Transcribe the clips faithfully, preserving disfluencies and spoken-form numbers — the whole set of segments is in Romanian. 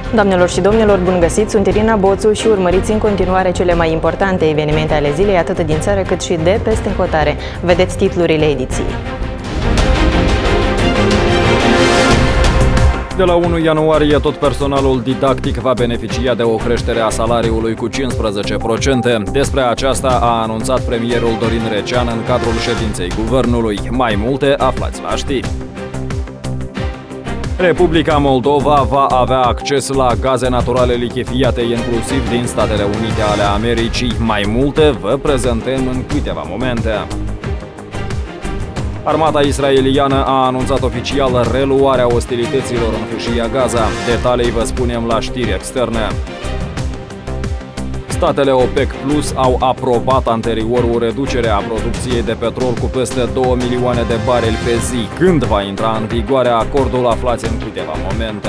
Doamnelor și domnilor, bun găsit! Sunt Irina Boțu și urmăriți în continuare cele mai importante evenimente ale zilei, atât din țară cât și de peste hotare. Vedeți titlurile ediției. De la unu ianuarie, tot personalul didactic va beneficia de o creștere a salariului cu cincisprezece la sută. Despre aceasta a anunțat premierul Dorin Recean în cadrul ședinței guvernului. Mai multe aflați la știri. Republica Moldova va avea acces la gaze naturale lichefiate, inclusiv din Statele Unite ale Americii. Mai multe vă prezentăm în câteva momente. Armata israeliană a anunțat oficial reluarea ostilităților în fâșia Gaza. Detalii vă spunem la știri externe. Statele OPEC Plus au aprobat anterior o reducere a producției de petrol cu peste două milioane de barili pe zi. Când va intra în vigoare acordul, aflați în câteva momente.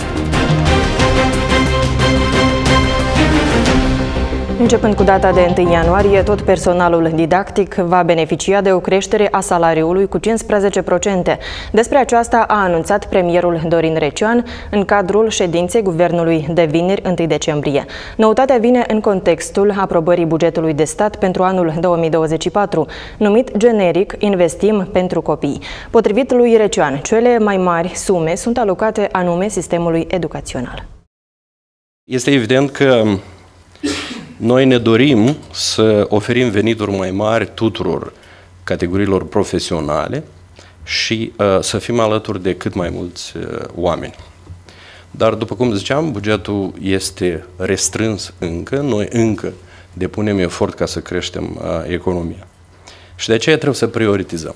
Începând cu data de întâi ianuarie, tot personalul didactic va beneficia de o creștere a salariului cu cincisprezece la sută. Despre aceasta a anunțat premierul Dorin Recean în cadrul ședinței guvernului de vineri, întâi decembrie. Noutatea vine în contextul aprobării bugetului de stat pentru anul două mii douăzeci și patru, numit generic Investim pentru copii. Potrivit lui Recean, cele mai mari sume sunt alocate anume sistemului educațional. Este evident că noi ne dorim să oferim venituri mai mari tuturor categoriilor profesionale și uh, să fim alături de cât mai mulți uh, oameni. Dar, după cum ziceam, bugetul este restrâns încă, noi încă depunem efort ca să creștem uh, economia. Și de aceea trebuie să prioritizăm.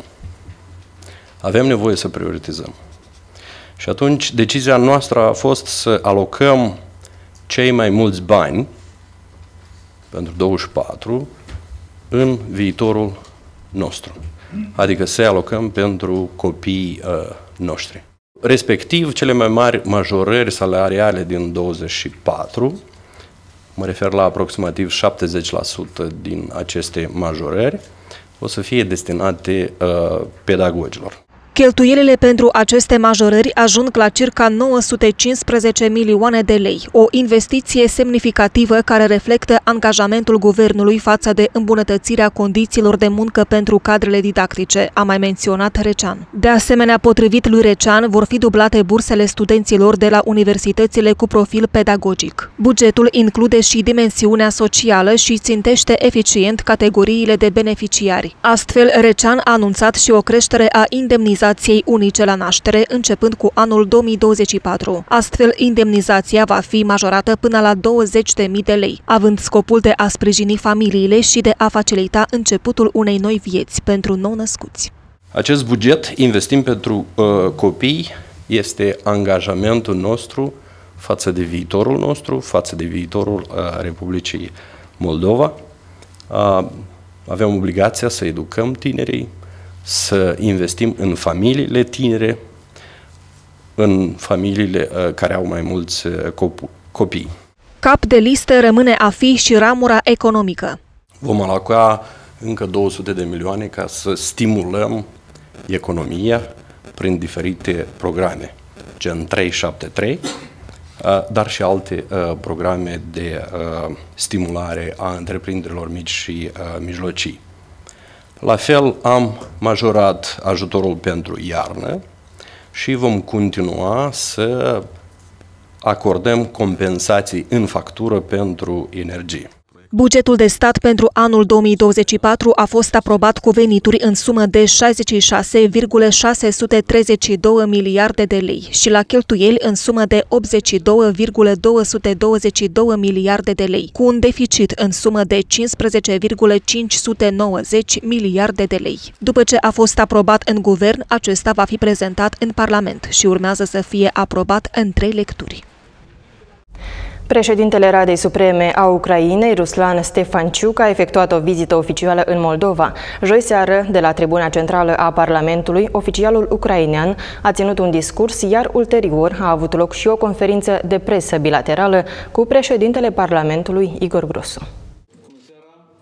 Avem nevoie să prioritizăm. Și atunci decizia noastră a fost să alocăm cei mai mulți bani pentru douăzeci și patru în viitorul nostru, adică să alocăm pentru copiii uh, noștri. Respectiv, cele mai mari majorări salariale din douăzeci și patru, mă refer la aproximativ șaptezeci la sută din aceste majorări, o să fie destinate uh, pedagogilor. Cheltuielile pentru aceste majorări ajung la circa nouă sute cincisprezece milioane de lei, o investiție semnificativă care reflectă angajamentul guvernului față de îmbunătățirea condițiilor de muncă pentru cadrele didactice, a mai menționat Recean. De asemenea, potrivit lui Recean, vor fi dublate bursele studenților de la universitățile cu profil pedagogic. Bugetul include și dimensiunea socială și țintește eficient categoriile de beneficiari. Astfel, Recean a anunțat și o creștere a indemnizației unice la naștere, începând cu anul două mii douăzeci și patru. Astfel, indemnizația va fi majorată până la douăzeci de mii de lei, având scopul de a sprijini familiile și de a facilita începutul unei noi vieți pentru nou-născuți. Acest buget, Investim pentru uh, copii, este angajamentul nostru față de viitorul nostru, față de viitorul uh, Republicii Moldova. Uh, avem obligația să educăm tinerii, să investim în familiile tinere, în familiile uh, care au mai mulți uh, copii. Cap de listă rămâne a fi și ramura economică. Vom aloca încă două sute de milioane ca să stimulăm economia prin diferite programe, gen trei șapte trei, uh, dar și alte uh, programe de uh, stimulare a întreprinderilor mici și uh, mijlocii. La fel, am majorat ajutorul pentru iarnă și vom continua să acordăm compensații în factură pentru energie. Bugetul de stat pentru anul două mii douăzeci și patru a fost aprobat cu venituri în sumă de șaizeci și șase virgulă șase sute treizeci și doi miliarde de lei și la cheltuieli în sumă de optzeci și doi virgulă două sute douăzeci și doi miliarde de lei, cu un deficit în sumă de cincisprezece virgulă cinci sute nouăzeci miliarde de lei. După ce a fost aprobat în guvern, acesta va fi prezentat în Parlament și urmează să fie aprobat în trei lecturi. Președintele Radei Supreme a Ucrainei, Ruslan Stefanciuc, a efectuat o vizită oficială în Moldova. Joi seară, de la tribuna centrală a Parlamentului, oficialul ucrainean a ținut un discurs, iar ulterior a avut loc și o conferință de presă bilaterală cu președintele Parlamentului, Igor Grosu.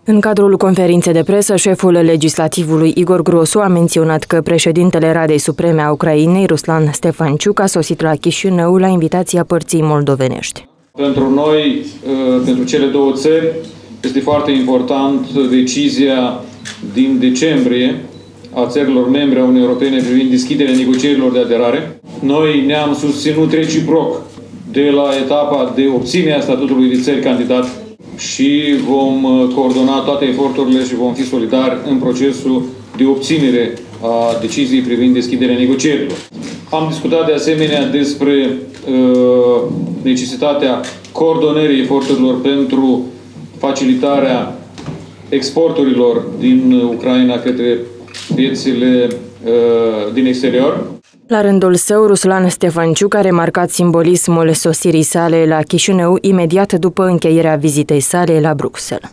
În cadrul conferinței de presă, șeful legislativului Igor Grosu a menționat că președintele Radei Supreme a Ucrainei, Ruslan Stefanciuc, a sosit la Chișinău la invitația părții moldovenești. Pentru noi, pentru cele două țări, este foarte important decizia din decembrie a țărilor membre a Uniunii Europene privind deschiderea negocierilor de aderare. Noi ne-am susținut reciproc de la etapa de obținere a statutului de țări candidat și vom coordona toate eforturile și vom fi solidari în procesul de obținere a deciziei privind deschiderea negocierilor. Am discutat de asemenea despre uh, necesitatea coordonării eforturilor pentru facilitarea exporturilor din Ucraina către piețele uh, din exterior. La rândul său, Ruslan Stefanciuc a remarcat simbolismul sosirii sale la Chișinău imediat după încheierea vizitei sale la Bruxelles.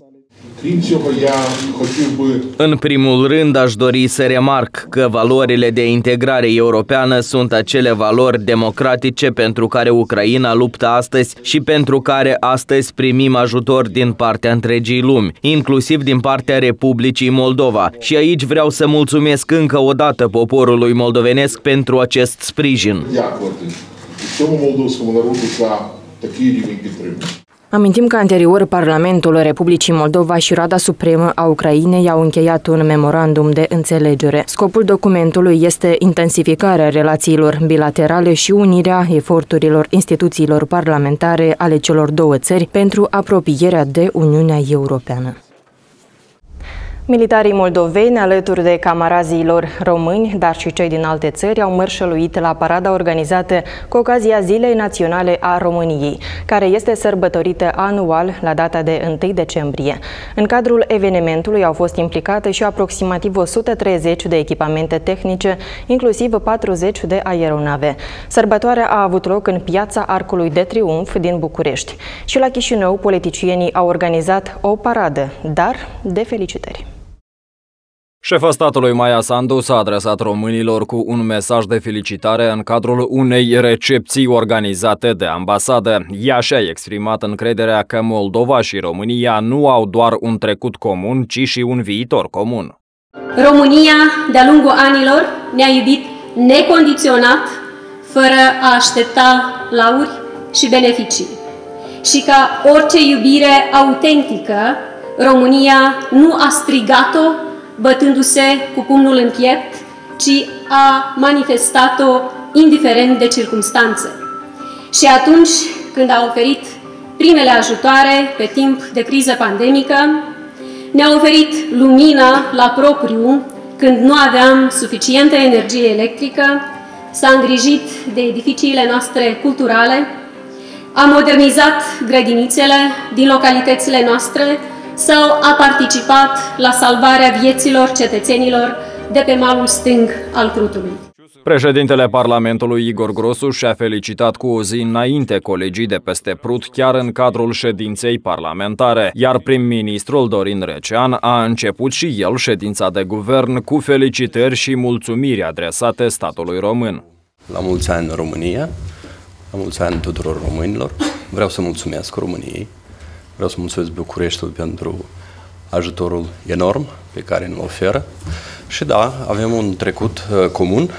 În primul rând, aș dori să remarc că valorile de integrare europeană sunt acele valori democratice pentru care Ucraina luptă astăzi și pentru care astăzi primim ajutor din partea întregii lumi, inclusiv din partea Republicii Moldova. Și aici vreau să mulțumesc încă o dată poporului moldovenesc pentru acest sprijin. Amintim că anterior Parlamentul Republicii Moldova și Rada Supremă a Ucrainei au încheiat un memorandum de înțelegere. Scopul documentului este intensificarea relațiilor bilaterale și unirea eforturilor instituțiilor parlamentare ale celor două țări pentru apropierea de Uniunea Europeană. Militarii moldoveni, alături de camarazii lor români, dar și cei din alte țări, au mărșăluit la parada organizată cu ocazia Zilei Naționale a României, care este sărbătorită anual la data de întâi decembrie. În cadrul evenimentului au fost implicate și aproximativ o sută treizeci de echipamente tehnice, inclusiv patruzeci de aeronave. Sărbătoarea a avut loc în Piața Arcului de Triumf din București. Și la Chișinău, politicienii au organizat o paradă, dar de felicitări. Șefa statului Maia Sandu s-a adresat românilor cu un mesaj de felicitare în cadrul unei recepții organizate de ambasadă. Ea și-a exprimat încrederea că Moldova și România nu au doar un trecut comun, ci și un viitor comun. România, de-a lungul anilor, ne-a iubit necondiționat, fără a aștepta lauri și beneficii. Și ca orice iubire autentică, România nu a strigat-o bătându-se cu pumnul în piept, ci a manifestat-o indiferent de circumstanțe. Și atunci când a oferit primele ajutoare pe timp de criză pandemică, ne-a oferit lumină la propriu când nu aveam suficientă energie electrică, s-a îngrijit de edificiile noastre culturale, a modernizat grădinițele din localitățile noastre sau a participat la salvarea vieților cetățenilor de pe malul stâng al Prutului. Președintele Parlamentului Igor Grosu și-a felicitat cu o zi înainte colegii de peste Prut, chiar în cadrul ședinței parlamentare, iar prim-ministrul Dorin Recean a început și el ședința de guvern cu felicitări și mulțumiri adresate statului român. La mulți ani România, la mulți ani tuturor românilor, vreau să mulțumesc României. Vreau să mulțumesc Bucureștiul pentru ajutorul enorm pe care îl oferă. Și da, avem un trecut uh, comun,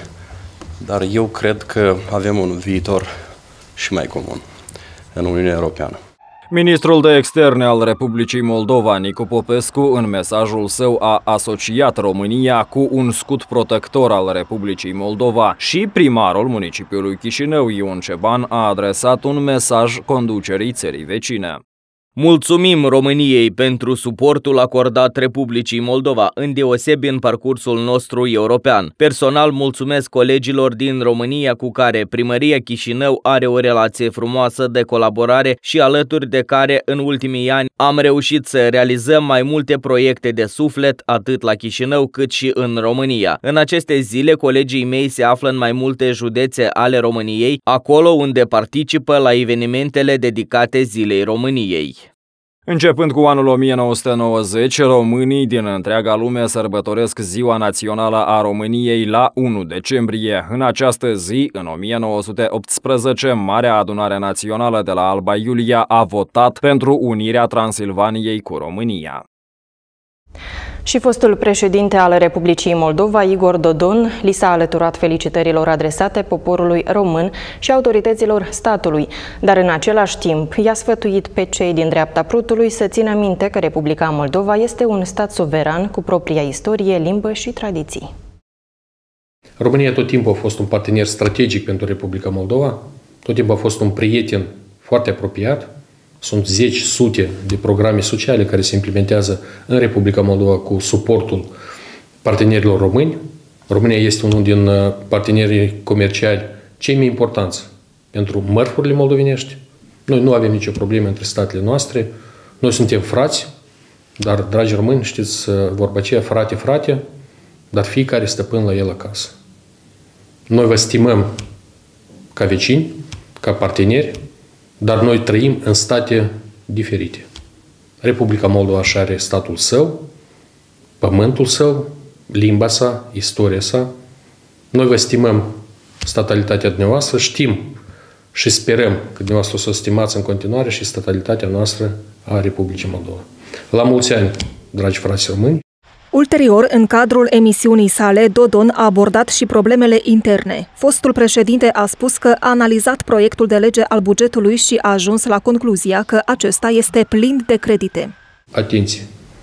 dar eu cred că avem un viitor și mai comun în Uniunea Europeană. Ministrul de Externe al Republicii Moldova, Nicu Popescu, în mesajul său a asociat România cu un scut protector al Republicii Moldova și primarul municipiului Chișinău, Ion Ceban, a adresat un mesaj conducerii țării vecine. Mulțumim României pentru suportul acordat Republicii Moldova, îndeosebi în parcursul nostru european. Personal mulțumesc colegilor din România cu care Primăria Chișinău are o relație frumoasă de colaborare și alături de care în ultimii ani am reușit să realizăm mai multe proiecte de suflet atât la Chișinău cât și în România. În aceste zile colegii mei se află în mai multe județe ale României, acolo unde participă la evenimentele dedicate Zilei României. Începând cu anul o mie nouă sute nouăzeci, românii din întreaga lume sărbătoresc Ziua Națională a României la unu decembrie. În această zi, în o mie nouă sute optsprezece, Marea Adunare Națională de la Alba Iulia a votat pentru unirea Transilvaniei cu România. Și fostul președinte al Republicii Moldova, Igor Dodon, li s-a alăturat felicitărilor adresate poporului român și autorităților statului, dar în același timp i-a sfătuit pe cei din dreapta prutului să țină minte că Republica Moldova este un stat suveran cu propria istorie, limbă și tradiții. România tot timpul a fost un partener strategic pentru Republica Moldova, tot timpul a fost un prieten foarte apropiat. Sunt zeci, sute de programe sociale care se implementează în Republica Moldova cu suportul partenerilor români. România este unul din partenerii comerciali cei mai importanți pentru mărfurile moldovenești. Noi nu avem nicio problemă între statele noastre. Noi suntem frați, dar, dragi români, știți vorba aceea, frate, frate, dar fiecare stăpân la el acasă. Noi vă stimăm ca vecini, ca parteneri, dar noi trăim în state diferite. Republica Moldova și are statul său, pământul său, limba sa, istoria sa. Noi vă stimăm statalitatea dumneavoastră, știm și sperăm că dumneavoastră o să o stimați în continuare și statalitatea noastră a Republicii Moldova. La mulți ani, dragi frați români! Ulterior, în cadrul emisiunii sale, Dodon a abordat și problemele interne. Fostul președinte a spus că a analizat proiectul de lege al bugetului și a ajuns la concluzia că acesta este plin de credite. Atenție!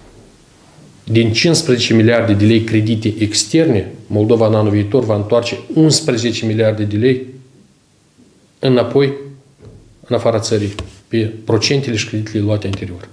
Din cincisprezece miliarde de lei credite externe, Moldova în anul viitor va întoarce unsprezece miliarde de lei înapoi, în afara țării, pe procentele și creditele luate anterior.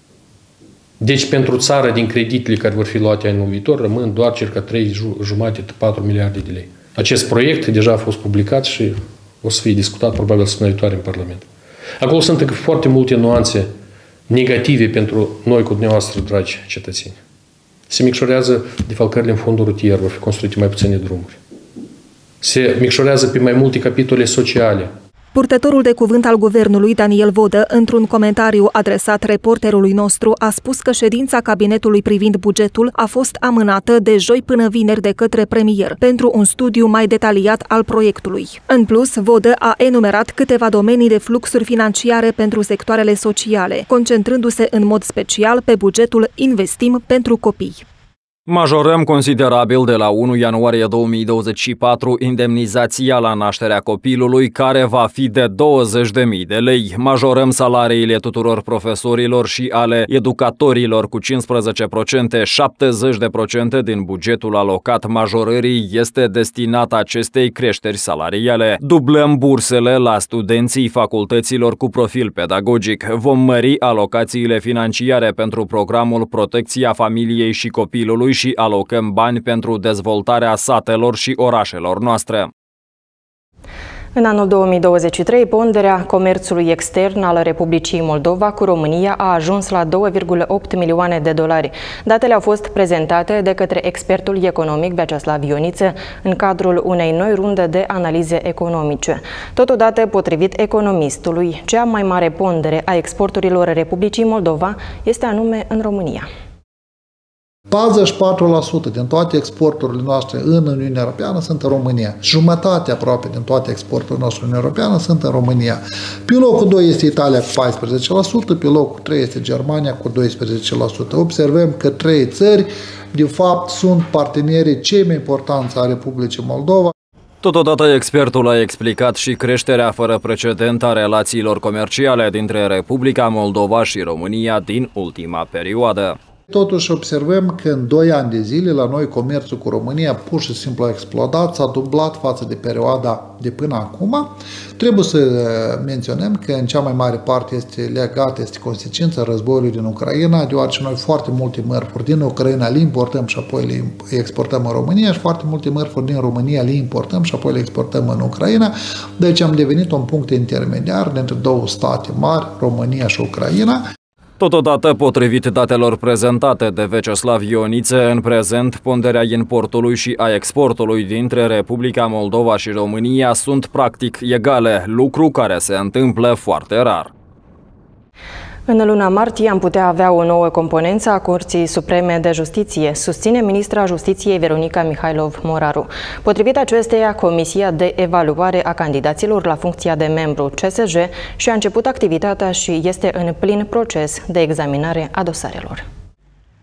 Deci, pentru țară, din creditele care vor fi luate anul viitor, rămân doar circa trei jumate patru miliarde de lei. Acest proiect deja a fost publicat și o să fie discutat probabil săptămâna viitoare în Parlament. Acolo sunt încă foarte multe nuanțe negative pentru noi cu dumneavoastră, dragi cetățeni. Se micșorează defalcările în fondul rutier, vor fi construite mai puține drumuri. Se micșorează pe mai multe capitole sociale. Purtătorul de cuvânt al guvernului, Daniel Vodă, într-un comentariu adresat reporterului nostru, a spus că ședința cabinetului privind bugetul a fost amânată de joi până vineri de către premier pentru un studiu mai detaliat al proiectului. În plus, Vodă a enumerat câteva domenii de fluxuri financiare pentru sectoarele sociale, concentrându-se în mod special pe bugetul Investim pentru copii. Majorăm considerabil de la unu ianuarie două mii douăzeci și patru indemnizația la nașterea copilului, care va fi de douăzeci de mii de lei. Majorăm salariile tuturor profesorilor și ale educatorilor cu cincisprezece la sută. șaptezeci la sută din bugetul alocat majorării este destinat acestei creșteri salariale. Dublăm bursele la studenții facultăților cu profil pedagogic. Vom mări alocațiile financiare pentru programul Protecția familiei și copilului și alocăm bani pentru dezvoltarea satelor și orașelor noastre. În anul două mii douăzeci și trei, ponderea comerțului extern al Republicii Moldova cu România a ajuns la două virgulă opt milioane de dolari. Datele au fost prezentate de către expertul economic Vyacheslav Ioniță în cadrul unei noi runde de analize economice. Totodată, potrivit economistului, cea mai mare pondere a exporturilor Republicii Moldova este anume în România. patruzeci și patru la sută din toate exporturile noastre în Uniunea Europeană sunt în România. Jumătate aproape din toate exporturile noastre în Uniunea Europeană sunt în România. Pe locul doi este Italia cu paisprezece la sută, pe locul trei este Germania cu doisprezece la sută. Observăm că trei țări, de fapt, sunt partenerii cei mai importanți a Republicii Moldova. Totodată, expertul a explicat și creșterea fără precedent a relațiilor comerciale dintre Republica Moldova și România din ultima perioadă. Totuși observăm că în doi ani de zile la noi comerțul cu România pur și simplu a explodat, s-a dublat față de perioada de până acum. Trebuie să menționăm că în cea mai mare parte este legată, este consecința războiului din Ucraina, deoarece noi foarte multe mărfuri din Ucraina le importăm și apoi le exportăm în România și foarte multe mărfuri din România le importăm și apoi le exportăm în Ucraina. Deci am devenit un punct intermediar dintre două state mari, România și Ucraina. Totodată, potrivit datelor prezentate de Vyacheslav Ioniță, în prezent, ponderea importului și a exportului dintre Republica Moldova și România sunt practic egale, lucru care se întâmplă foarte rar. În luna martie am putea avea o nouă componență a Curții Supreme de Justiție, susține ministra Justiției Veronica Mihailov-Moraru. Potrivit acesteia, Comisia de Evaluare a candidaților la funcția de membru C S J și-a început activitatea și este în plin proces de examinare a dosarelor.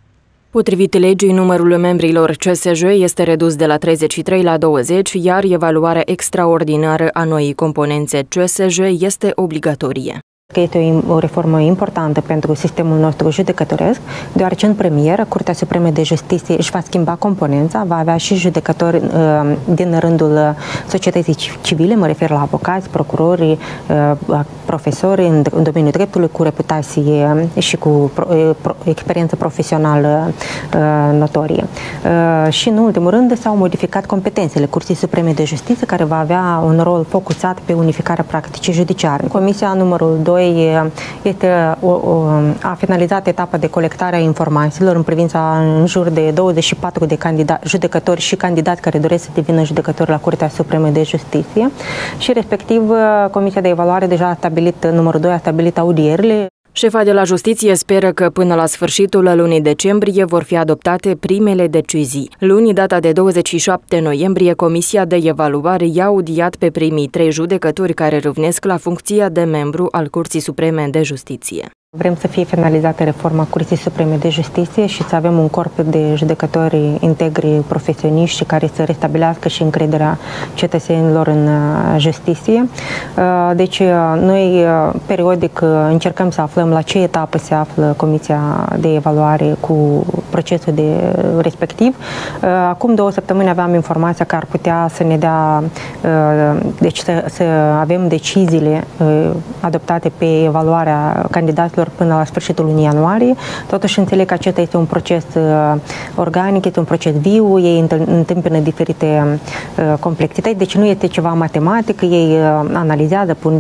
Potrivit legii, numărul membrilor C S J este redus de la treizeci și trei la douăzeci, iar evaluarea extraordinară a noii componențe C S J este obligatorie. Este o reformă importantă pentru sistemul nostru judecătoresc, deoarece în premieră Curtea Supremă de Justiție își va schimba componența, va avea și judecători uh, din rândul societății civile, mă refer la avocați, procurori, uh, profesori în, în domeniul dreptului cu reputație și cu pro, pro, experiență profesională uh, notorie. Uh, și în ultimul rând s-au modificat competențele Curții Supreme de Justiție, care va avea un rol focusat pe unificarea practicii judiciare. Comisia numărul doi este, o, o, a finalizat etapa de colectare a informațiilor în privința în jur de douăzeci și patru de candidati, judecători și candidați care doresc să devină judecători la Curtea Supremă de Justiție și respectiv Comisia de Evaluare deja a stabilit, numărul doi a stabilit audierile. Șefa de la Justiție speră că până la sfârșitul lunii decembrie vor fi adoptate primele decizii. Luni, data de douăzeci și șapte noiembrie, Comisia de Evaluare i-a audiat pe primii trei judecători care râvnesc la funcția de membru al Curții Supreme de Justiție. Vrem să fie finalizată reforma Curții Supreme de Justiție și să avem un corp de judecători integri, profesioniști care să restabilească și încrederea cetățenilor în justiție. Deci noi periodic încercăm să aflăm la ce etapă se află Comisia de Evaluare cu procesul de respectiv. Acum două săptămâni aveam informația că ar putea să ne dea, deci să, să avem deciziile adoptate pe evaluarea candidaților până la sfârșitul lunii ianuarie. Totuși înțeleg că acesta este un proces uh, organic, este un proces viu, ei întâmpină diferite uh, complexități, deci nu este ceva matematic, ei uh, analizează, pun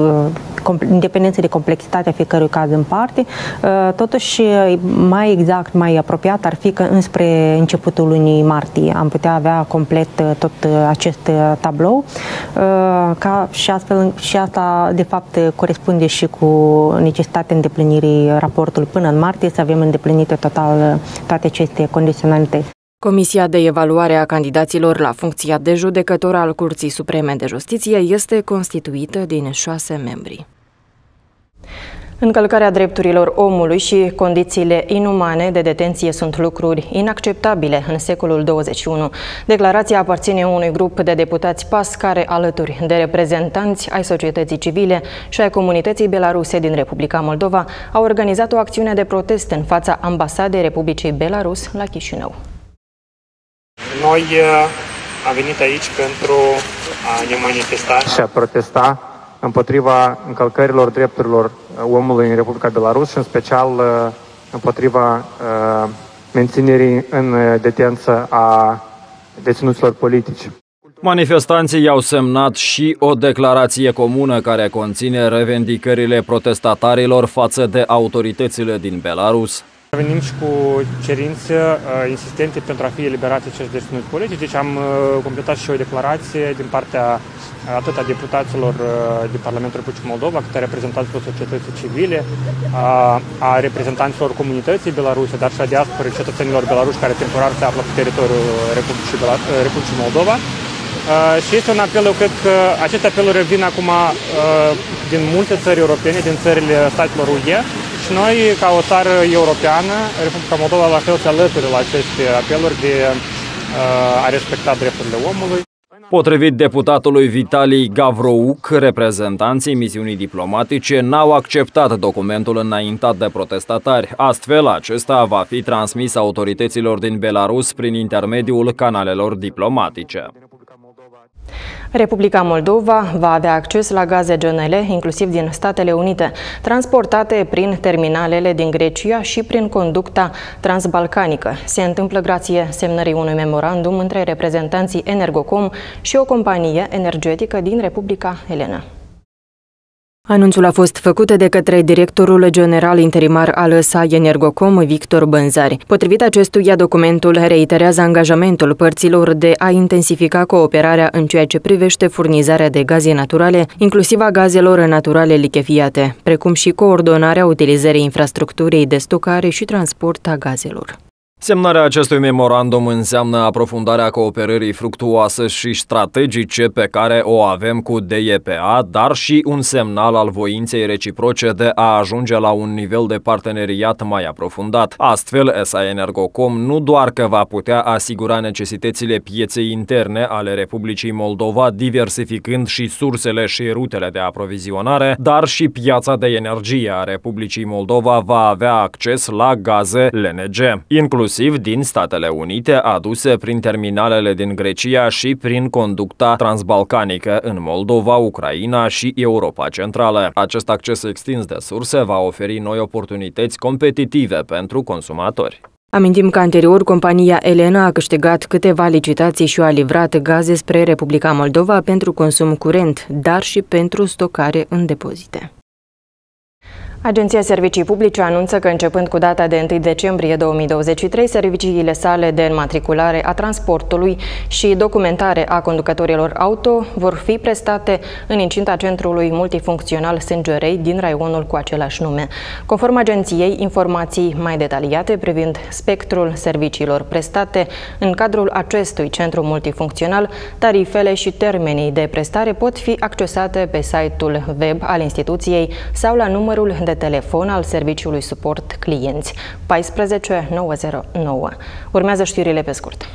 uh, independență de complexitatea fiecărui caz în parte. Uh, totuși, mai exact, mai apropiat ar fi că înspre începutul lunii martie am putea avea complet uh, tot uh, acest uh, tablou, uh, ca și astfel, și asta de fapt corespunde și cu necesitatea îndeplinirii raportului până în martie, să avem îndeplinite total toate aceste condiționalități. Comisia de evaluare a candidaților la funcția de judecător al Curții Supreme de Justiție este constituită din șase membri. Încălcarea drepturilor omului și condițiile inumane de detenție sunt lucruri inacceptabile în secolul douăzeci și unu. Declarația aparține unui grup de deputați P A S care, alături de reprezentanți ai societății civile și ai comunității belaruse din Republica Moldova, au organizat o acțiune de protest în fața Ambasadei Republicii Belarus la Chișinău. Noi am venit aici pentru a ne manifesta și a protesta împotriva încălcărilor drepturilor omului în Republica Belarus și în special împotriva menținerii în detență a deținuților politici. Manifestanții au semnat și o declarație comună care conține revendicările protestatarilor față de autoritățile din Belarus. Venim și cu cerințe uh, insistente pentru a fi eliberați acești deținuți politici, deci am uh, completat și o declarație din partea uh, atât a deputaților uh, din Parlamentul Republicii Moldova, cât a reprezentanților societății civile, uh, a reprezentanților comunității belaruse, dar și a diasporii cetățenilor belaruși care temporar se află pe teritoriul Republicii, Belar uh, Republicii Moldova. Uh, și este un apel, eu cred că aceste apeluri vin acum uh, din multe țări europene, din țările statelor U E, și noi, ca o țară europeană, Republica Moldova la fel se alătură la aceste apeluri de uh, a respecta drepturile omului. Potrivit deputatului Vitali Gavrouc, reprezentanții misiunii diplomatice n-au acceptat documentul înaintat de protestatari. Astfel, acesta va fi transmis autorităților din Belarus prin intermediul canalelor diplomatice. Republica Moldova va avea acces la gaze G N L, inclusiv din Statele Unite, transportate prin terminalele din Grecia și prin conducta transbalcanică. Se întâmplă grație semnării unui memorandum între reprezentanții Energocom și o companie energetică din Republica Elena. Anunțul a fost făcut de către directorul general interimar al S A I Energocom, Victor Bânzari. Potrivit acestuia, documentul reiterează angajamentul părților de a intensifica cooperarea în ceea ce privește furnizarea de gaze naturale, inclusiv a gazelor naturale lichefiate, precum și coordonarea utilizării infrastructurii de stocare și transport a gazelor. Semnarea acestui memorandum înseamnă aprofundarea cooperării fructuoase și strategice pe care o avem cu D E P A, dar și un semnal al voinței reciproce de a ajunge la un nivel de parteneriat mai aprofundat. Astfel, S A Energocom nu doar că va putea asigura necesitățile pieței interne ale Republicii Moldova, diversificând și sursele și rutele de aprovizionare, dar și piața de energie a Republicii Moldova va avea acces la gaze L N G, inclusiv inclusiv din Statele Unite, aduse prin terminalele din Grecia și prin conducta transbalcanică în Moldova, Ucraina și Europa Centrală. Acest acces extins de surse va oferi noi oportunități competitive pentru consumatori. Amintim că anterior, compania Elena a câștigat câteva licitații și a livrat gaze spre Republica Moldova pentru consum curent, dar și pentru stocare în depozite. Agenția Servicii Publice anunță că începând cu data de întâi decembrie două mii douăzeci și trei, serviciile sale de înmatriculare a transportului și documentare a conducătorilor auto vor fi prestate în incinta centrului multifuncțional Sângerei din raionul cu același nume. Conform agenției, informații mai detaliate privind spectrul serviciilor prestate în cadrul acestui centru multifuncțional, tarifele și termenii de prestare pot fi accesate pe site-ul web al instituției sau la numărul de telefon al serviciului suport clienți paisprezece nouă zero nouă. Urmează știrile pe scurt.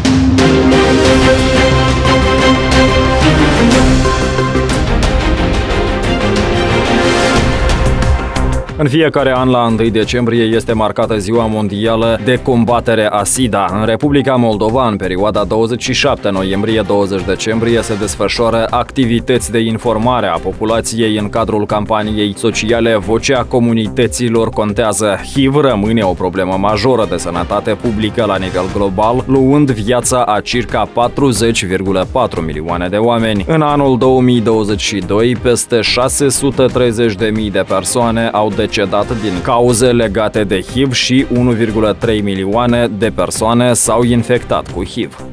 În fiecare an, la întâi decembrie, este marcată Ziua Mondială de Combatere a SIDA. În Republica Moldova, în perioada douăzeci și șapte noiembrie - douăzeci decembrie, se desfășoară activități de informare a populației în cadrul campaniei sociale Vocea Comunităților Contează. H I V rămâne o problemă majoră de sănătate publică la nivel global, luând viața a circa patruzeci virgulă patru milioane de oameni. În anul două mii douăzeci și doi, peste șase sute treizeci de mii de persoane au decedat din cauze legate de H I V și unu virgulă trei milioane de persoane s-au infectat cu H I V.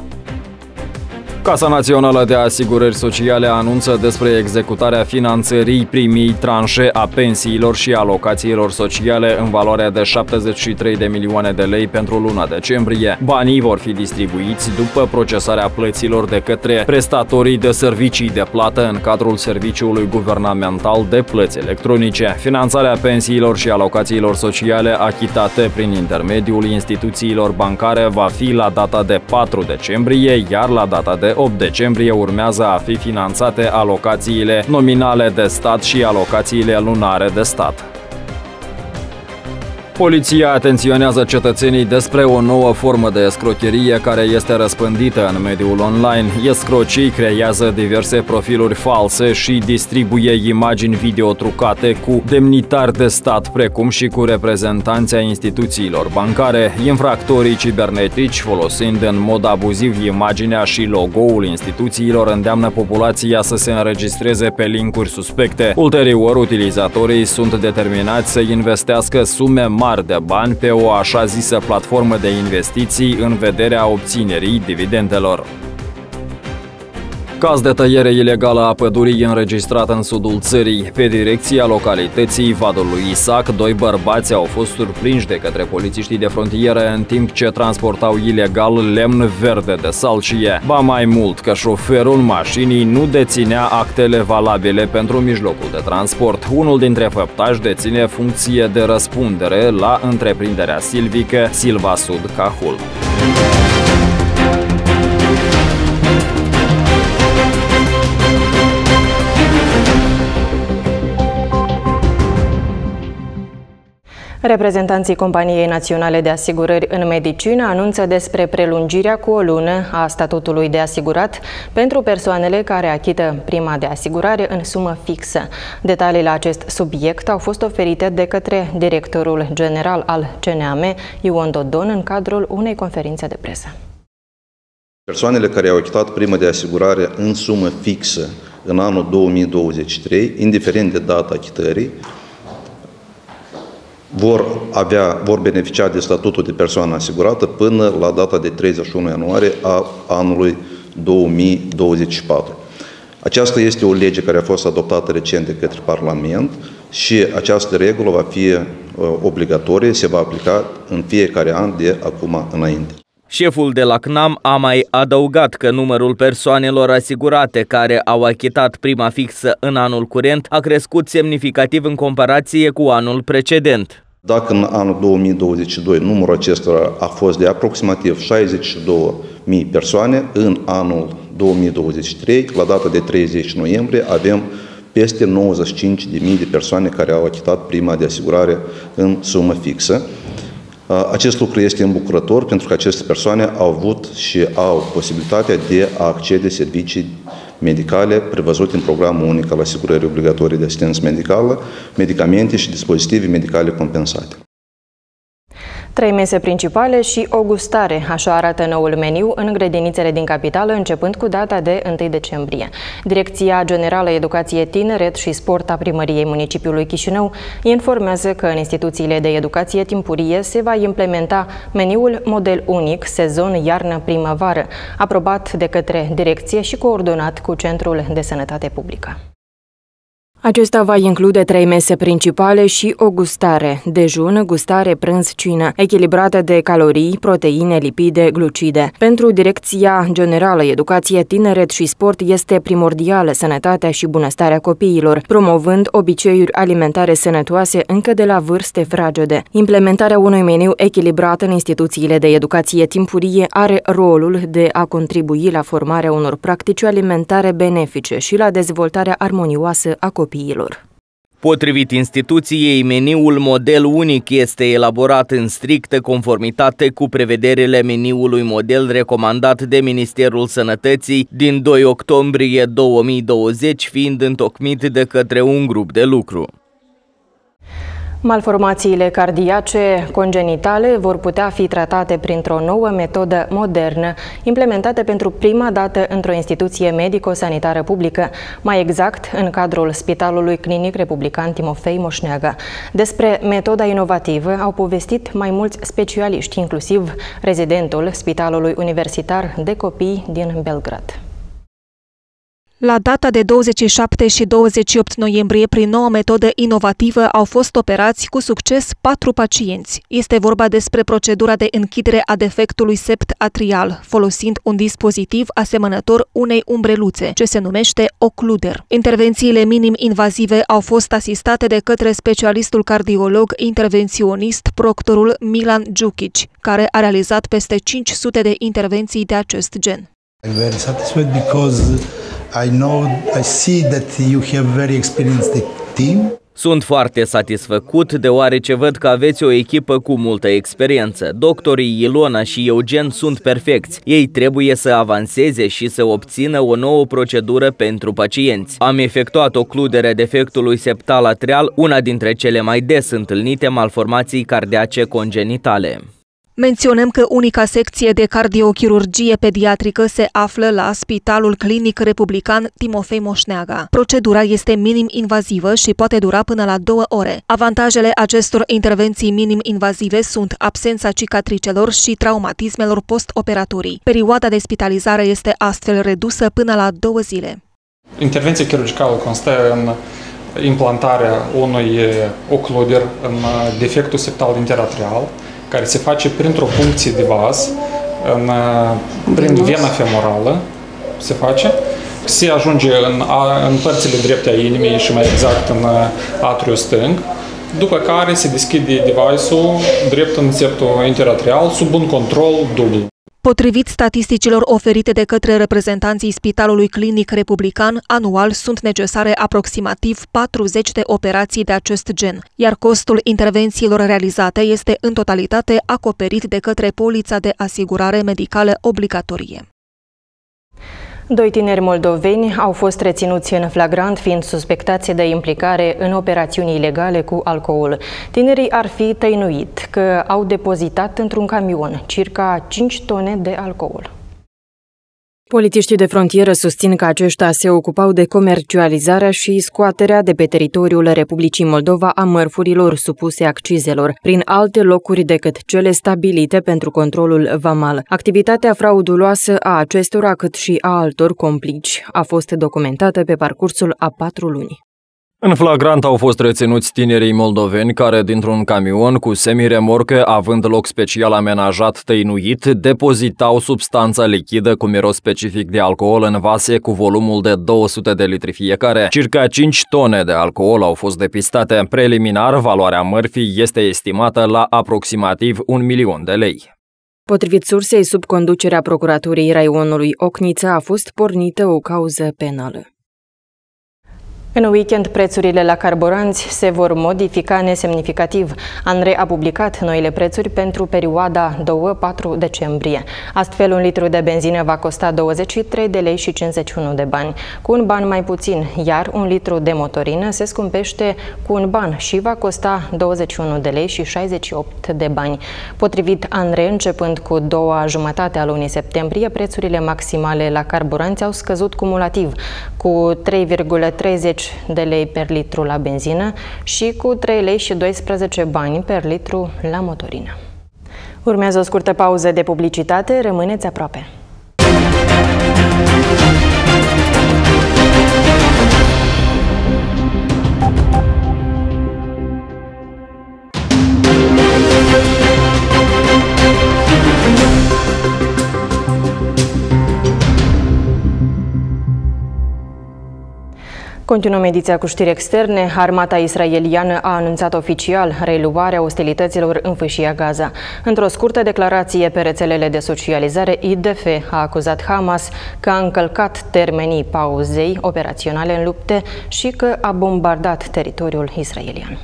Casa Națională de Asigurări Sociale anunță despre executarea finanțării primii tranșe a pensiilor și alocațiilor sociale în valoare de șaptezeci și trei de milioane de lei pentru luna decembrie. Banii vor fi distribuiți după procesarea plăților de către prestatorii de servicii de plată în cadrul Serviciului Guvernamental de Plăți Electronice. Finanțarea pensiilor și alocațiilor sociale achitate prin intermediul instituțiilor bancare va fi la data de patru decembrie, iar la data de opt decembrie urmează a fi finanțate alocațiile nominale de stat și alocațiile lunare de stat. Poliția atenționează cetățenii despre o nouă formă de escrocherie care este răspândită în mediul online. Escrocii creează diverse profiluri false și distribuie imagini video trucate cu demnitari de stat, precum și cu reprezentanți ai instituțiilor bancare. Infractorii cibernetici, folosind în mod abuziv imaginea și logo-ul instituțiilor, îndeamnă populația să se înregistreze pe linkuri suspecte. Ulterior, utilizatorii sunt determinați să investească sume mari de bani pe o așa zisă platformă de investiții în vederea obținerii dividendelor. Caz de tăiere ilegală a pădurii înregistrat în sudul țării. Pe direcția localității Vadul lui Isac, doi bărbați au fost surprinși de către polițiștii de frontieră în timp ce transportau ilegal lemn verde de salcie. Ba mai mult, că șoferul mașinii nu deținea actele valabile pentru mijlocul de transport. Unul dintre făptași deține funcție de răspundere la întreprinderea silvică Silva Sud Cahul. Reprezentanții Companiei Naționale de Asigurări în Medicină anunță despre prelungirea cu o lună a statutului de asigurat pentru persoanele care achită prima de asigurare în sumă fixă. Detalii la acest subiect au fost oferite de către directorul general al C N A M, Ion Dodon, în cadrul unei conferințe de presă. Persoanele care au achitat prima de asigurare în sumă fixă în anul două mii douăzeci și trei, indiferent de data achitării, vor, avea, vor beneficia de statutul de persoană asigurată până la data de treizeci și unu ianuarie a anului două mii douăzeci și patru. Aceasta este o lege care a fost adoptată recent de către Parlament și această regulă va fi obligatorie se va aplica în fiecare an de acum înainte. Șeful de la C N A M a mai adăugat că numărul persoanelor asigurate care au achitat prima fixă în anul curent a crescut semnificativ în comparație cu anul precedent. Dacă în anul două mii douăzeci și doi numărul acestora a fost de aproximativ șaizeci și două mii persoane, în anul două mii douăzeci și trei, la data de treizeci noiembrie, avem peste nouăzeci și cinci de mii de persoane care au achitat prima de asigurare în sumă fixă. Acest lucru este îmbucurător pentru că aceste persoane au avut și au posibilitatea de a accede servicii medicale prevăzute în programul unic al asigurării obligatorii de asistență medicală, medicamente și dispozitive medicale compensate. Trei mese principale și o gustare, așa arată noul meniu în grădinițele din capitală, începând cu data de întâi decembrie. Direcția Generală Educație, Tineret și Sport a Primăriei Municipiului Chișinău informează că în instituțiile de educație timpurie se va implementa meniul model unic sezon iarnă-primăvară, aprobat de către direcție și coordonat cu Centrul de Sănătate Publică. Acesta va include trei mese principale și o gustare, dejun, gustare, prânz, cină, echilibrată de calorii, proteine, lipide, glucide. Pentru Direcția Generală Educație, Tineret și Sport este primordială sănătatea și bunăstarea copiilor, promovând obiceiuri alimentare sănătoase încă de la vârste fragede. Implementarea unui meniu echilibrat în instituțiile de educație timpurie are rolul de a contribui la formarea unor practici alimentare benefice și la dezvoltarea armonioasă a copiilor. Potrivit instituției, meniul model unic este elaborat în strictă conformitate cu prevederile meniului model recomandat de Ministerul Sănătății din doi octombrie două mii douăzeci, fiind întocmit de către un grup de lucru. Malformațiile cardiace congenitale vor putea fi tratate printr-o nouă metodă modernă, implementată pentru prima dată într-o instituție medico-sanitară publică, mai exact în cadrul Spitalului Clinic Republican Timofei Moșneagă. Despre metoda inovativă au povestit mai mulți specialiști, inclusiv rezidentul Spitalului Universitar de Copii din Belgrad. La data de douăzeci și șapte și douăzeci și opt noiembrie, prin noua metodă inovativă, au fost operați cu succes patru pacienți. Este vorba despre procedura de închidere a defectului sept atrial, folosind un dispozitiv asemănător unei umbreluțe, ce se numește ocluder. Intervențiile minim-invazive au fost asistate de către specialistul cardiolog intervenționist, proctorul Milan Djukic, care a realizat peste cinci sute de intervenții de acest gen. I'm very satisfied because I know, I see that you have very experienced team. Sunt foarte satisfăcut deoarece văd că aveți o echipă cu multă experiență. Doctorii Ilona și Eugen sunt perfecți. Ei trebuie să avanseze și să obțină o nouă procedură pentru pacienți. Am efectuat ocluderea defectului septal atrial, una dintre cele mai des întâlnite malformații cardiace congenitale. Menționăm că unica secție de cardiochirurgie pediatrică se află la Spitalul Clinic Republican Timofei Moșneagă. Procedura este minim-invazivă și poate dura până la două ore. Avantajele acestor intervenții minim-invazive sunt absența cicatricelor și traumatismelor post-operatorii. Perioada de spitalizare este astfel redusă până la două zile. Intervenția chirurgicală constă în implantarea unui ocluder în defectul septal interatrial, care se face printr-o puncție de vas, în, prin vena femorală, se face. Se ajunge în, în părțile drepte a inimii și mai exact în atriul stâng, după care se deschide device-ul drept în septul interatrial sub un control dublu. Potrivit statisticilor oferite de către reprezentanții Spitalului Clinic Republican, anual sunt necesare aproximativ patruzeci de operații de acest gen, iar costul intervențiilor realizate este în totalitate acoperit de către polița de asigurare medicală obligatorie. Doi tineri moldoveni au fost reținuți în flagrant, fiind suspectați de implicare în operațiuni ilegale cu alcool. Tinerii ar fi tăinuit că au depozitat într-un camion circa cinci tone de alcool. Polițiștii de frontieră susțin că aceștia se ocupau de comercializarea și scoaterea de pe teritoriul Republicii Moldova a mărfurilor supuse accizelor, prin alte locuri decât cele stabilite pentru controlul vamal. Activitatea frauduloasă a acestora, cât și a altor complici, a fost documentată pe parcursul a patru luni. În flagrant au fost reținuți tinerii moldoveni care, dintr-un camion cu semiremorcă, având loc special amenajat tăinuit, depozitau substanța lichidă cu miros specific de alcool în vase cu volumul de două sute de litri fiecare. Circa cinci tone de alcool au fost depistate. Preliminar, valoarea mărfii este estimată la aproximativ un milion de lei. Potrivit sursei, sub conducerea Procuraturii Raionului Ocnița a fost pornită o cauză penală. În weekend, prețurile la carburanți se vor modifica nesemnificativ. ANRE a publicat noile prețuri pentru perioada doi patru decembrie. Astfel, un litru de benzină va costa douăzeci și trei de lei și cincizeci și unu de bani, cu un ban mai puțin, iar un litru de motorină se scumpește cu un ban și va costa douăzeci și unu de lei și șaizeci și opt de bani. Potrivit ANRE, începând cu doua jumătate a lunii septembrie, prețurile maximale la carburanți au scăzut cumulativ, cu trei virgulă treizeci de lei per litru la benzină și cu trei lei și doisprezece bani per litru la motorină. Urmează o scurtă pauză de publicitate, rămâneți aproape. Continuăm ediția cu știri externe. Armata israeliană a anunțat oficial reluarea ostilităților în fâșia Gaza. Într-o scurtă declarație pe rețelele de socializare, I D F a acuzat Hamas că a încălcat termenii pauzei operaționale în lupte și că a bombardat teritoriul israelian.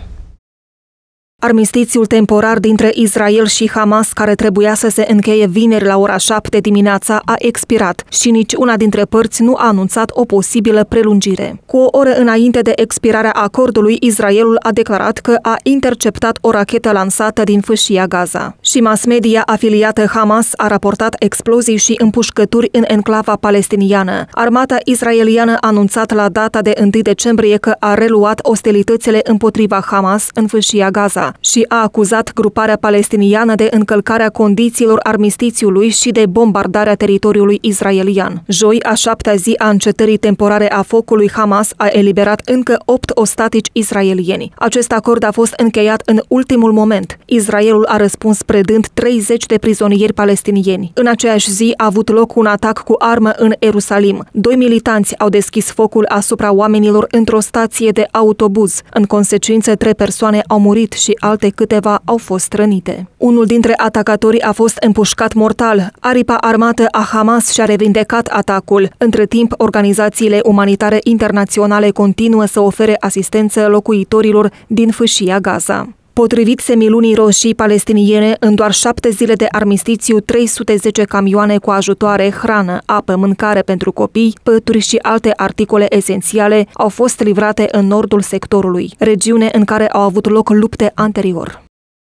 Armistițiul temporar dintre Israel și Hamas, care trebuia să se încheie vineri la ora șapte dimineața, a expirat și nici una dintre părți nu a anunțat o posibilă prelungire. Cu o oră înainte de expirarea acordului, Israelul a declarat că a interceptat o rachetă lansată din fâșia Gaza. Și mass media afiliată Hamas a raportat explozii și împușcături în enclava palestiniană. Armata israeliană a anunțat la data de întâi decembrie că a reluat ostilitățile împotriva Hamas în fâșia Gaza și a acuzat gruparea palestiniană de încălcarea condițiilor armistițiului și de bombardarea teritoriului israelian. Joi, a șaptea zi a încetării temporare a focului, Hamas a eliberat încă opt ostatici israelieni. Acest acord a fost încheiat în ultimul moment. Israelul a răspuns predând treizeci de prizonieri palestinieni. În aceeași zi a avut loc un atac cu armă în Ierusalim. Doi militanți au deschis focul asupra oamenilor într-o stație de autobuz. În consecință, trei persoane au murit și alte câteva au fost rănite. Unul dintre atacatorii a fost împușcat mortal. Aripa armată a Hamas și-a revindecat atacul. Între timp, organizațiile umanitare internaționale continuă să ofere asistență locuitorilor din fâșia Gaza. Potrivit Semilunii Roșii palestiniene, în doar șapte zile de armistițiu, trei sute zece camioane cu ajutoare, hrană, apă, mâncare pentru copii, pături și alte articole esențiale au fost livrate în nordul sectorului, regiune în care au avut loc lupte anterior.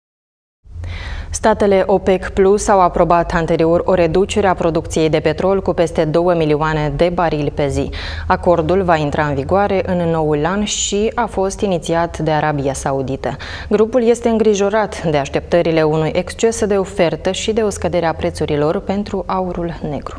Statele OPEC Plus au aprobat anterior o reducere a producției de petrol cu peste două milioane de barili pe zi. Acordul va intra în vigoare în noul an și a fost inițiat de Arabia Saudită. Grupul este îngrijorat de așteptările unui exces de ofertă și de o scădere a prețurilor pentru aurul negru.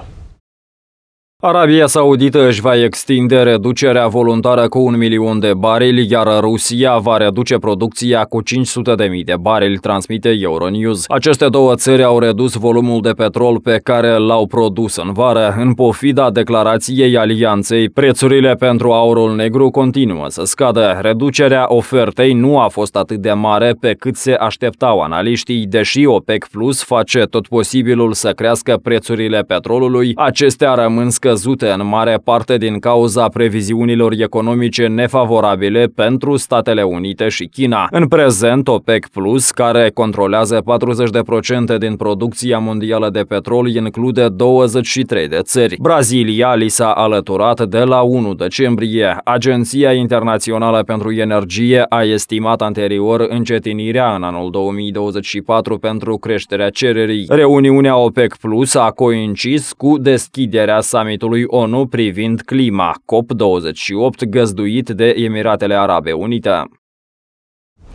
Arabia Saudită își va extinde reducerea voluntară cu un milion de barili, iar Rusia va reduce producția cu cinci sute de mii de barili, transmite Euronews. Aceste două țări au redus volumul de petrol pe care l-au produs în vară. În pofida declarației alianței, prețurile pentru aurul negru continuă să scadă. Reducerea ofertei nu a fost atât de mare pe cât se așteptau analiștii, deși OPEC Plus face tot posibilul să crească prețurile petrolului, acestea rămân scăzute în mare parte din cauza previziunilor economice nefavorabile pentru Statele Unite și China. În prezent, OPEC Plus, care controlează patruzeci la sută din producția mondială de petrol, include douăzeci și trei de țări. Brazilia li s-a alăturat de la întâi decembrie. Agenția Internațională pentru Energie a estimat anterior încetinirea în anul două mii douăzeci și patru pentru creșterea cererii. Reuniunea OPEC Plus a coincis cu deschiderea summitului ONU privind clima, COP douăzeci și opt, găzduit de Emiratele Arabe Unite.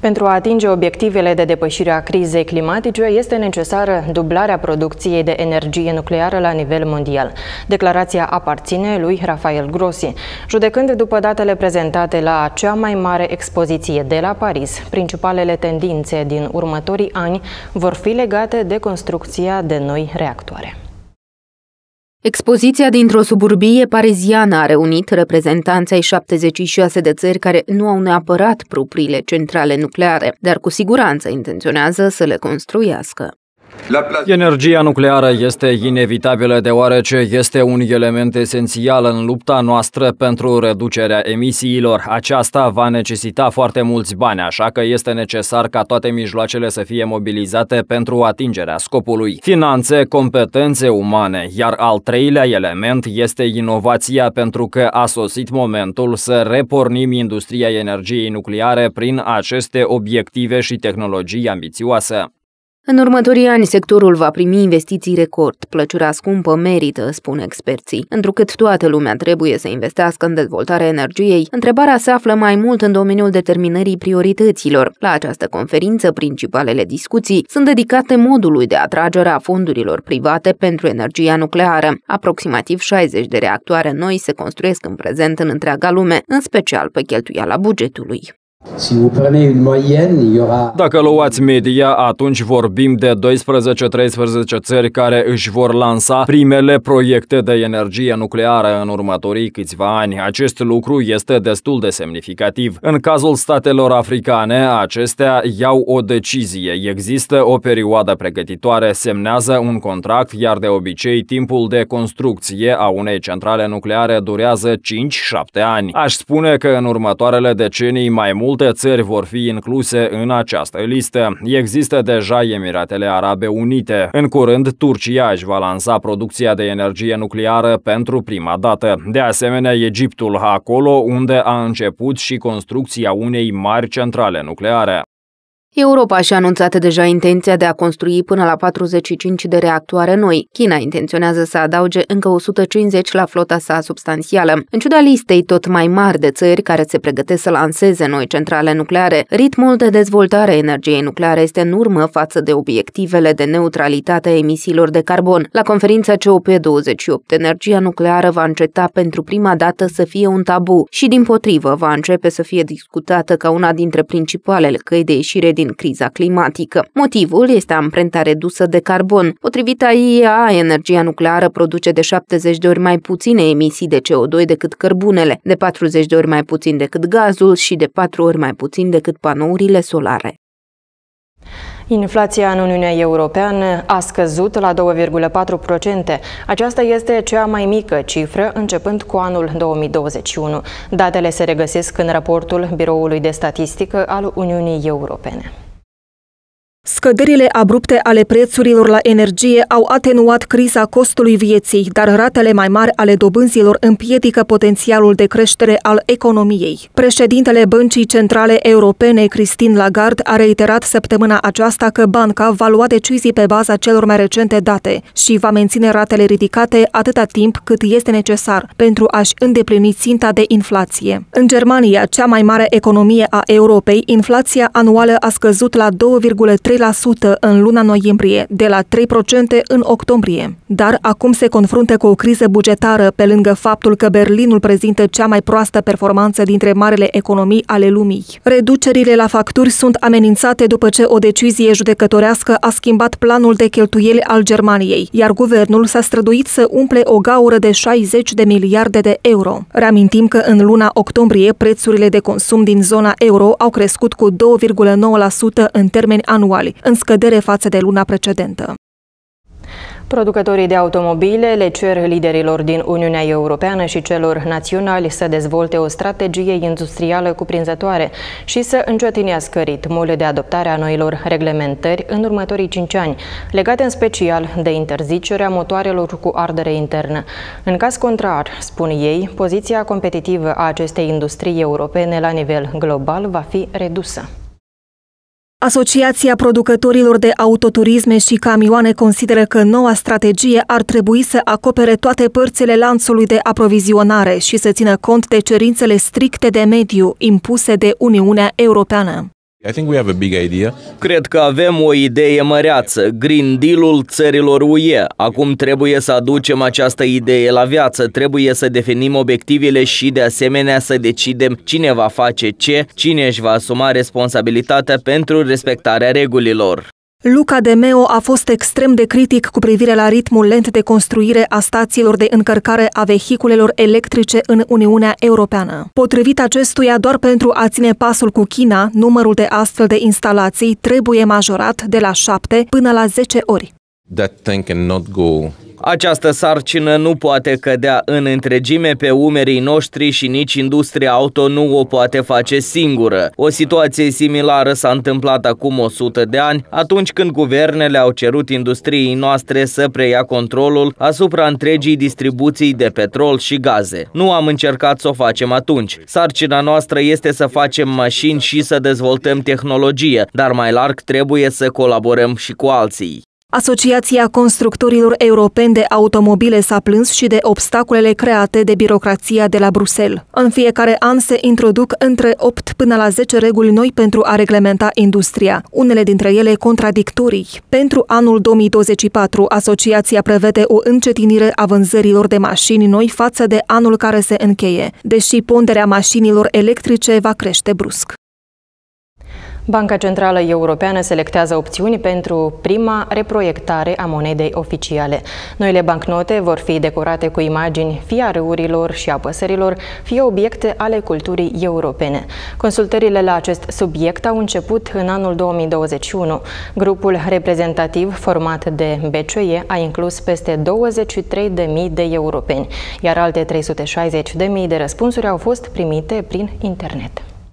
Pentru a atinge obiectivele de depășire a crizei climatice, este necesară dublarea producției de energie nucleară la nivel mondial. Declarația aparține lui Rafael Grossi. Judecând după datele prezentate la cea mai mare expoziție de la Paris, principalele tendințe din următorii ani vor fi legate de construcția de noi reactoare. Expoziția dintr-o suburbie pariziană a reunit reprezentanți ai șaptezeci și șase de țări care nu au neapărat propriile centrale nucleare, dar cu siguranță intenționează să le construiască. Energia nucleară este inevitabilă deoarece este un element esențial în lupta noastră pentru reducerea emisiilor. Aceasta va necesita foarte mulți bani, așa că este necesar ca toate mijloacele să fie mobilizate pentru atingerea scopului. Finanțe, competențe umane, iar al treilea element este inovația, pentru că a sosit momentul să repornim industria energiei nucleare prin aceste obiective și tehnologii ambițioase. În următorii ani, sectorul va primi investiții record. Plăcerea scumpă merită, spun experții. Întrucât toată lumea trebuie să investească în dezvoltarea energiei, întrebarea se află mai mult în domeniul determinării priorităților. La această conferință, principalele discuții sunt dedicate modului de atragere a fondurilor private pentru energia nucleară. Aproximativ șaizeci de reactoare noi se construiesc în prezent în întreaga lume, în special pe cheltuiala bugetului. Dacă luați media, atunci vorbim de doisprezece treisprezece țări care își vor lansa primele proiecte de energie nucleară în următorii câțiva ani. Acest lucru este destul de semnificativ. În cazul statelor africane, acestea iau o decizie. Există o perioadă pregătitoare, semnează un contract, iar de obicei timpul de construcție a unei centrale nucleare durează cinci șapte ani. Aș spune că în următoarele decenii mai mult Multe țări vor fi incluse în această listă. Există deja Emiratele Arabe Unite. În curând, Turcia își va lansa producția de energie nucleară pentru prima dată. De asemenea, Egiptul, acolo unde a început și construcția unei mari centrale nucleare. Europa și-a anunțat deja intenția de a construi până la patruzeci și cinci de reactoare noi. China intenționează să adauge încă o sută cincizeci la flota sa substanțială. În ciuda listei tot mai mari de țări care se pregătesc să lanseze noi centrale nucleare, ritmul de dezvoltare a energiei nucleare este în urmă față de obiectivele de neutralitate a emisiilor de carbon. La conferința C O P douăzeci și opt, energia nucleară va înceta pentru prima dată să fie un tabu și, dimpotrivă, va începe să fie discutată ca una dintre principalele căi de ieșire din criza climatică. Motivul este amprenta redusă de carbon. Potrivit A I E A, energia nucleară produce de șaptezeci de ori mai puține emisii de C O doi decât cărbunele, de patruzeci de ori mai puțin decât gazul și de patru ori mai puțin decât panourile solare. Inflația în Uniunea Europeană a scăzut la doi virgulă patru la sută. Aceasta este cea mai mică cifră începând cu anul două mii douăzeci și unu. Datele se regăsesc în raportul Biroului de Statistică al Uniunii Europene. Scăderile abrupte ale prețurilor la energie au atenuat criza costului vieții, dar ratele mai mari ale dobânzilor împiedică potențialul de creștere al economiei. Președintele Băncii Centrale Europene, Christine Lagarde, a reiterat săptămâna aceasta că banca va lua decizii pe baza celor mai recente date și va menține ratele ridicate atâta timp cât este necesar pentru a-și îndeplini ținta de inflație. În Germania, cea mai mare economie a Europei, inflația anuală a scăzut la doi virgulă trei la sută în luna noiembrie, de la trei la sută în octombrie. Dar acum se confruntă cu o criză bugetară, pe lângă faptul că Berlinul prezintă cea mai proastă performanță dintre marile economii ale lumii. Reducerile la facturi sunt amenințate după ce o decizie judecătorească a schimbat planul de cheltuieli al Germaniei, iar guvernul s-a străduit să umple o gaură de șaizeci de miliarde de euro. Reamintim că în luna octombrie prețurile de consum din zona euro au crescut cu doi virgulă nouă la sută în termeni anuali, în scădere față de luna precedentă. Producătorii de automobile le cer liderilor din Uniunea Europeană și celor naționali să dezvolte o strategie industrială cuprinzătoare și să încetinească ritmul de adoptare a noilor reglementări în următorii cinci ani, legate în special de interzicerea motoarelor cu ardere internă. În caz contrar, spun ei, poziția competitivă a acestei industrii europene la nivel global va fi redusă. Asociația producătorilor de autoturisme și camioane consideră că noua strategie ar trebui să acopere toate părțile lanțului de aprovizionare și să țină cont de cerințele stricte de mediu impuse de Uniunea Europeană. I think we have a big idea. Cred că avem o idee măreață, Green Deal-ul țărilor U E. Acum trebuie să aducem această idee la viață, trebuie să definim obiectivele și de asemenea să decidem cine va face ce, cine își va asuma responsabilitatea pentru respectarea regulilor. Luca de Meo a fost extrem de critic cu privire la ritmul lent de construire a stațiilor de încărcare a vehiculelor electrice în Uniunea Europeană. Potrivit acestuia, doar pentru a ține pasul cu China, numărul de astfel de instalații trebuie majorat de la șapte până la zece ori. That thing cannot go. Această sarcină nu poate cădea în întregime pe umerii noștri și nici industria auto nu o poate face singură. O situație similară s-a întâmplat acum o sută de ani, atunci când guvernele au cerut industriei noastre să preia controlul asupra întregii distribuții de petrol și gaze. Nu am încercat să o facem atunci. Sarcina noastră este să facem mașini și să dezvoltăm tehnologie, dar mai larg trebuie să colaborăm și cu alții. Asociația Constructorilor Europeni de Automobile s-a plâns și de obstacolele create de birocrația de la Bruxelles. În fiecare an se introduc între opt până la zece reguli noi pentru a reglementa industria, unele dintre ele contradictorii. Pentru anul două mii douăzeci și patru, asociația prevede o încetinire a vânzărilor de mașini noi față de anul care se încheie, deși ponderea mașinilor electrice va crește brusc. Banca Centrală Europeană selectează opțiuni pentru prima reproiectare a monedei oficiale. Noile bancnote vor fi decorate cu imagini fie a râurilor și a păsărilor, fie obiecte ale culturii europene. Consultările la acest subiect au început în anul două mii douăzeci și unu. Grupul reprezentativ format de B C E a inclus peste douăzeci și trei de mii de europeni, iar alte trei sute șaizeci de mii de răspunsuri au fost primite prin internet.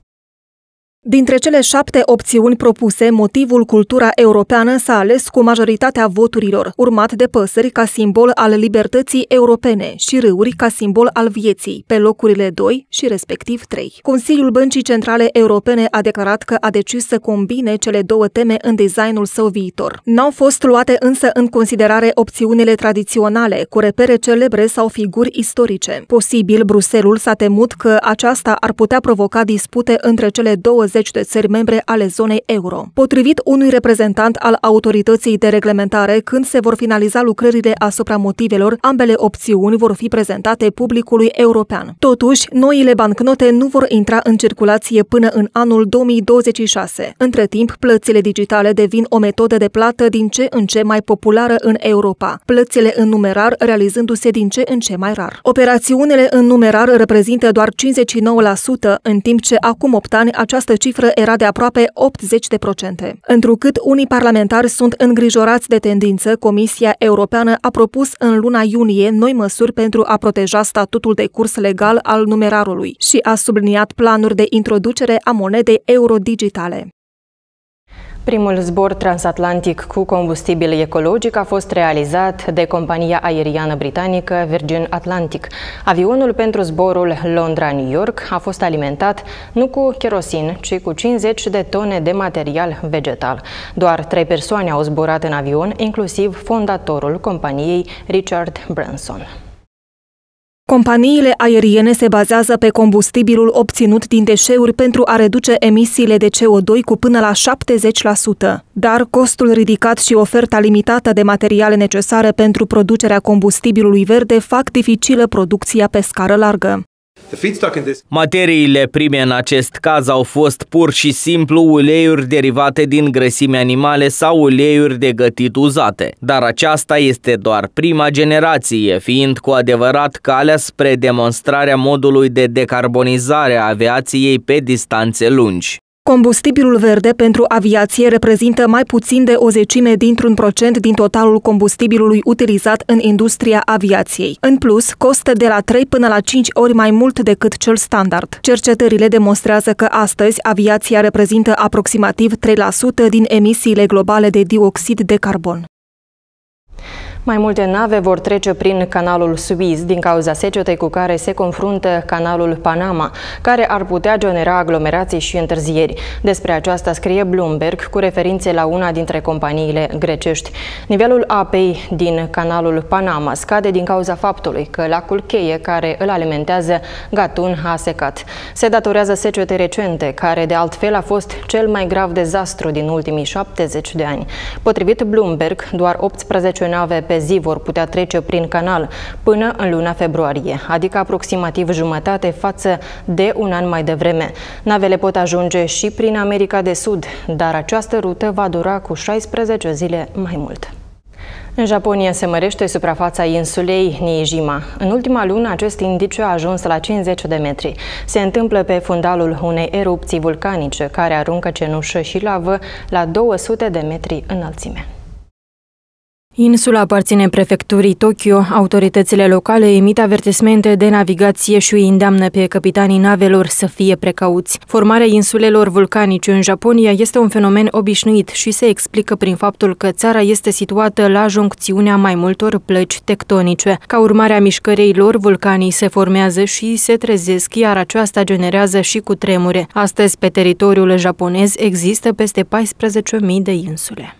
Dintre cele șapte opțiuni propuse, motivul cultura europeană s-a ales cu majoritatea voturilor, urmat de păsări ca simbol al libertății europene și râuri ca simbol al vieții, pe locurile doi și respectiv trei. Consiliul Băncii Centrale Europene a declarat că a decis să combine cele două teme în designul său viitor. N-au fost luate însă în considerare opțiunile tradiționale, cu repere celebre sau figuri istorice. Posibil, Bruxelles s-a temut că aceasta ar putea provoca dispute între cele douăzeci de țări membre ale zonei euro. Potrivit unui reprezentant al autorității de reglementare, când se vor finaliza lucrările asupra motivelor, ambele opțiuni vor fi prezentate publicului european. Totuși, noile bancnote nu vor intra în circulație până în anul două mii douăzeci și șase. Între timp, plățile digitale devin o metodă de plată din ce în ce mai populară în Europa, plățile în numerar realizându-se din ce în ce mai rar. Operațiunile în numerar reprezintă doar cincizeci și nouă la sută, în timp ce acum opt ani această cifră era de aproape optzeci la sută. Întrucât unii parlamentari sunt îngrijorați de tendință, Comisia Europeană a propus în luna iunie noi măsuri pentru a proteja statutul de curs legal al numerarului și a subliniat planuri de introducere a monedei euro digitale. Primul zbor transatlantic cu combustibil ecologic a fost realizat de compania aeriană britanică Virgin Atlantic. Avionul pentru zborul Londra-New York a fost alimentat nu cu kerosin, ci cu cincizeci de tone de material vegetal. Doar trei persoane au zburat în avion, inclusiv fondatorul companiei, Richard Branson. Companiile aeriene se bazează pe combustibilul obținut din deșeuri pentru a reduce emisiile de C O doi cu până la șaptezeci la sută. Dar costul ridicat și oferta limitată de materiale necesare pentru producerea combustibilului verde fac dificilă producția pe scară largă. Materiile prime în acest caz au fost pur și simplu uleiuri derivate din grăsimi animale sau uleiuri de gătit uzate, dar aceasta este doar prima generație, fiind cu adevărat calea spre demonstrarea modului de decarbonizare a aviației pe distanțe lungi. Combustibilul verde pentru aviație reprezintă mai puțin de o zecime dintr-un procent din totalul combustibilului utilizat în industria aviației. În plus, costă de la trei până la cinci ori mai mult decât cel standard. Cercetările demonstrează că astăzi aviația reprezintă aproximativ trei la sută din emisiile globale de dioxid de carbon. Mai multe nave vor trece prin canalul Suez din cauza secetei cu care se confruntă canalul Panama, care ar putea genera aglomerații și întârzieri. Despre aceasta scrie Bloomberg cu referințe la una dintre companiile grecești. Nivelul apei din canalul Panama scade din cauza faptului că lacul cheie care îl alimentează Gatun a secat. Se datorează secetei recente, care de altfel a fost cel mai grav dezastru din ultimii șaptezeci de ani. Potrivit Bloomberg, doar optsprezece nave pe zi vor putea trece prin canal până în luna februarie, adică aproximativ jumătate față de un an mai devreme. Navele pot ajunge și prin America de Sud, dar această rută va dura cu șaisprezece zile mai mult. În Japonia se mărește suprafața insulei Niijima. În ultima lună, acest indiciu a ajuns la cincizeci de metri. Se întâmplă pe fundalul unei erupții vulcanice, care aruncă cenușă și lavă la două sute de metri înălțime. Insula aparține prefecturii Tokyo. Autoritățile locale emit avertismente de navigație și îi îndeamnă pe capitanii navelor să fie precauți. Formarea insulelor vulcanice în Japonia este un fenomen obișnuit și se explică prin faptul că țara este situată la joncțiunea mai multor plăci tectonice. Ca urmare a mișcării lor, vulcanii se formează și se trezesc, iar aceasta generează și cutremure. Astăzi, pe teritoriul japonez există peste paisprezece mii de insule.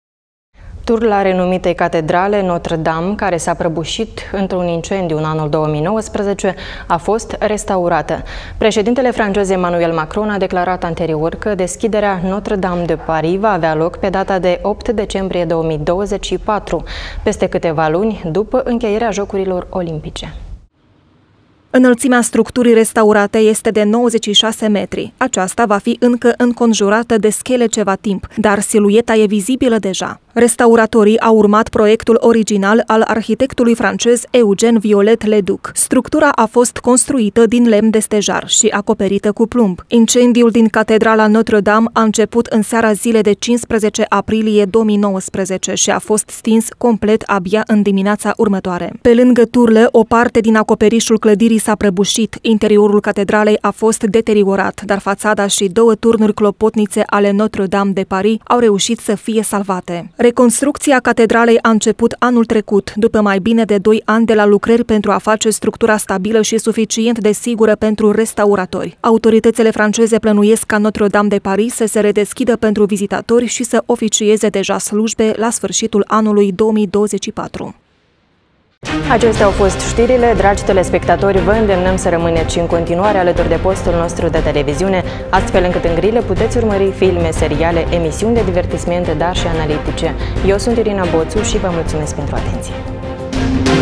Turla renumitei catedrale Notre-Dame, care s-a prăbușit într-un incendiu în anul două mii nouăsprezece, a fost restaurată. Președintele francez Emmanuel Macron a declarat anterior că deschiderea Notre-Dame de Paris va avea loc pe data de opt decembrie două mii douăzeci și patru, peste câteva luni după încheierea Jocurilor Olimpice. Înălțimea structurii restaurate este de nouăzeci și șase metri. Aceasta va fi încă înconjurată de schele ceva timp, dar silueta e vizibilă deja. Restauratorii au urmat proiectul original al arhitectului francez Eugène Viollet-le-Duc. Structura a fost construită din lemn de stejar și acoperită cu plumb. Incendiul din catedrala Notre-Dame a început în seara zilei de cincisprezece aprilie două mii nouăsprezece și a fost stins complet abia în dimineața următoare. Pe lângă turle, o parte din acoperișul clădirii s-a prăbușit. Interiorul catedralei a fost deteriorat, dar fațada și două turnuri clopotnițe ale Notre-Dame de Paris au reușit să fie salvate. Reconstrucția catedralei a început anul trecut, după mai bine de doi ani de la lucrări pentru a face structura stabilă și suficient de sigură pentru restauratori. Autoritățile franceze plănuiesc ca Notre-Dame de Paris să se redeschidă pentru vizitatori și să oficieze deja slujbe la sfârșitul anului două mii douăzeci și patru. Acestea au fost știrile. Dragi telespectatori, vă îndemnăm să rămâneți în continuare alături de postul nostru de televiziune, astfel încât în grile puteți urmări filme, seriale, emisiuni de divertisment, dar și analitice. Eu sunt Irina Boțu și vă mulțumesc pentru atenție.